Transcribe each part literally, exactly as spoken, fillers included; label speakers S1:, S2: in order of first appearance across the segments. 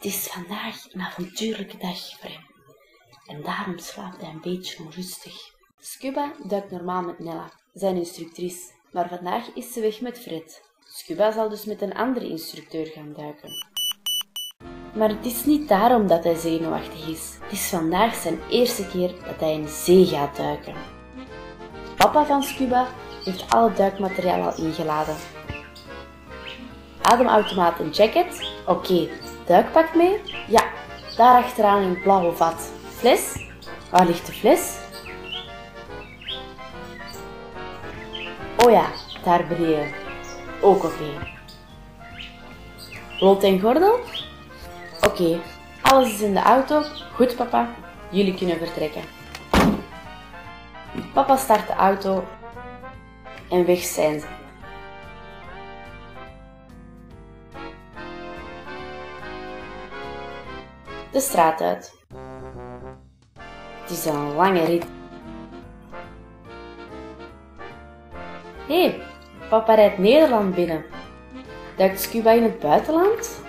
S1: Het is vandaag een avontuurlijke dag voor hem. En daarom slaapt hij een beetje onrustig. Scuba duikt normaal met Nella, zijn instructrice. Maar vandaag is ze weg met Fred. Scuba zal dus met een andere instructeur gaan duiken. Maar het is niet daarom dat hij zenuwachtig is. Het is vandaag zijn eerste keer dat hij in zee gaat duiken. Papa van Scuba heeft alle duikmateriaal al ingeladen. Ademautomaat en jacket? Oké. Okay. Duikpak mee? Ja, daar achteraan in het blauwe vat. Fles? Waar ligt de fles? Oh ja, daar beneden. Ook oké. Okay. Lot en gordel? Oké, okay. Alles is in de auto. Goed papa, jullie kunnen vertrekken. Papa start de auto en weg zijn ze. De straat uit. Het is een lange rit. Hé, hey, papa rijdt Nederland binnen. Duikt Scuba in het buitenland?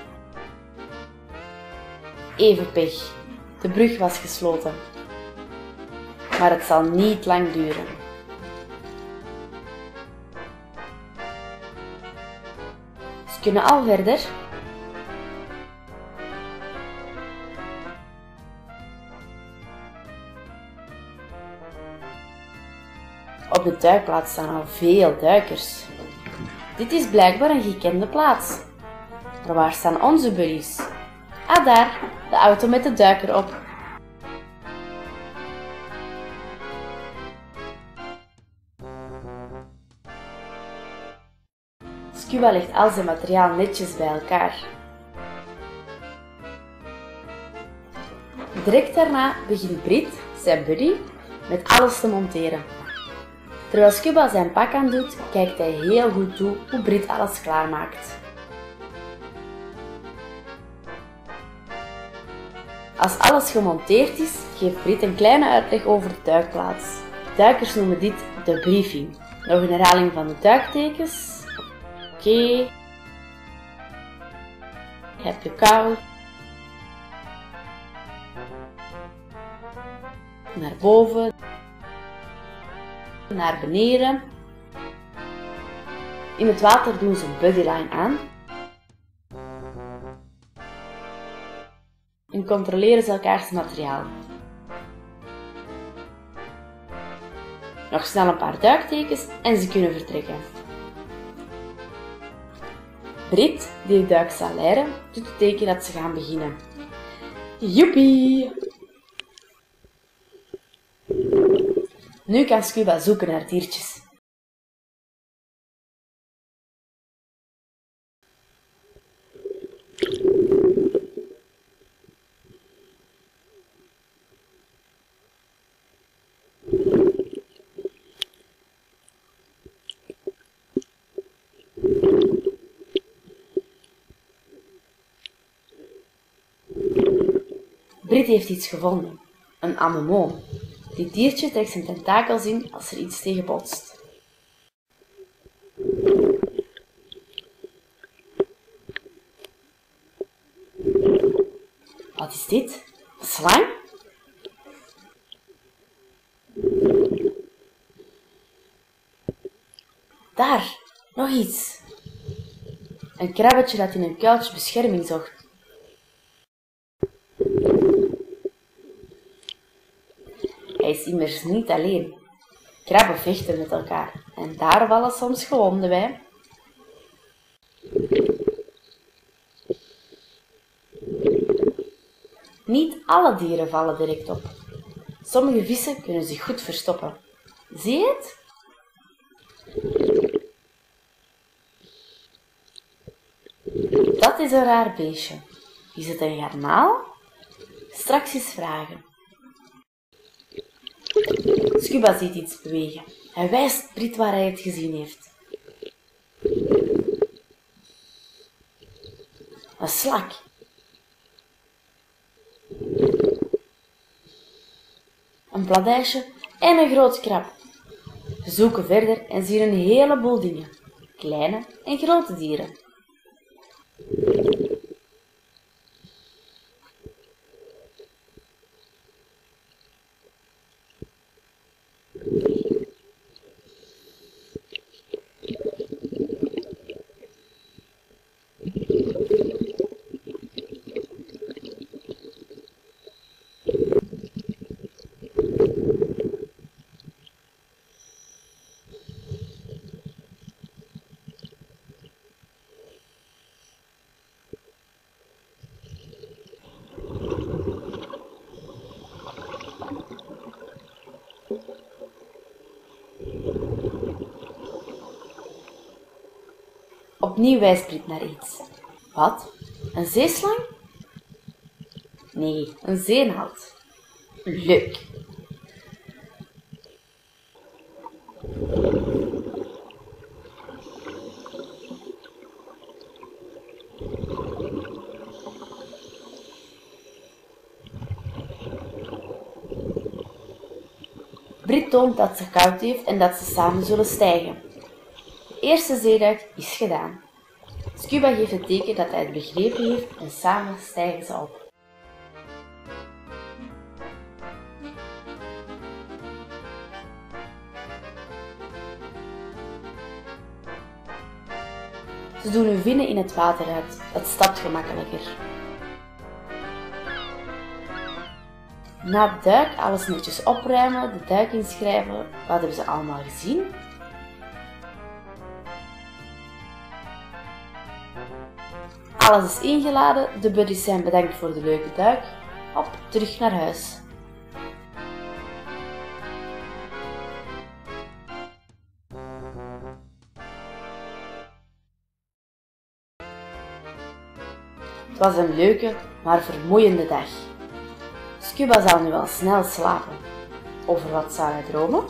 S1: Even pech. De brug was gesloten. Maar het zal niet lang duren. Ze kunnen al verder. Op de duikplaats staan al veel duikers. Dit is blijkbaar een gekende plaats. Maar waar staan onze buddies? Ah daar, de auto met de duiker op. Scuba legt al zijn materiaal netjes bij elkaar. Direct daarna begint Brit, zijn buddy, met alles te monteren. Terwijl Scuba zijn pak aan doet, kijkt hij heel goed toe hoe Brit alles klaarmaakt. Als alles gemonteerd is, geeft Brit een kleine uitleg over de duikplaats. Duikers noemen dit de briefing. Nog een herhaling van de duiktekens. Oké. Okay. Heb je kou? Naar boven. Naar beneden. In het water doen ze een buddyline aan. En controleren ze elkaars materiaal. Nog snel een paar duiktekens en ze kunnen vertrekken. Brit, die de duik zal leiden, doet het teken dat ze gaan beginnen. Joepie! Nu kan Scuba zoeken naar diertjes. Brit heeft iets gevonden. Een anemoon. Dit diertje trekt zijn tentakels in als er iets tegen botst. Wat is dit? Een slang? Daar, nog iets. Een krabbetje dat in een kuiltje bescherming zocht. Hij is immers niet alleen. Krabben vechten met elkaar en daar vallen soms gewonden bij. Niet alle dieren vallen direct op. Sommige vissen kunnen zich goed verstoppen. Zie je het? Dat is een raar beestje. Is het een garnaal? Straks eens vragen. Scuba ziet iets bewegen. Hij wijst Brit waar hij het gezien heeft. Een slak. Een bladijsje en een groot krab. We zoeken verder en zien een heleboel dingen. Kleine en grote dieren. Opnieuw wijst Brit naar iets. Wat? Een zeeslang? Nee, een zeenhald. Leuk. Brit toont dat ze koud heeft en dat ze samen zullen stijgen. De eerste zeeduik is gedaan. Scuba geeft het teken dat hij het begrepen heeft en samen stijgen ze op. Ze doen hun vinnen in het water uit. Het stapt gemakkelijker. Na de duik alles netjes opruimen, de duik inschrijven. Wat hebben ze allemaal gezien? Alles is ingeladen, de buddies zijn bedankt voor de leuke duik. Hop, terug naar huis. Het was een leuke, maar vermoeiende dag. Scuba zal nu wel snel slapen. Over wat zou hij dromen?